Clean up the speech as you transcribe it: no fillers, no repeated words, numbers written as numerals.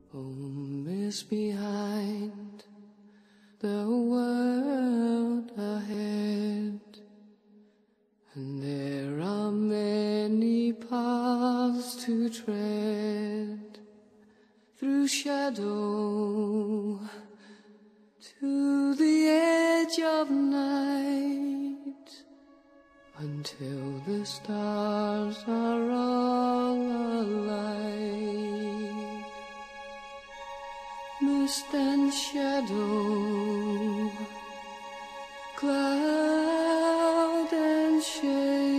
Home is behind, the world ahead, and there are many paths to tread, through shadow to the edge of night, until the stars are all alight. Mist and shadow, cloud and shade,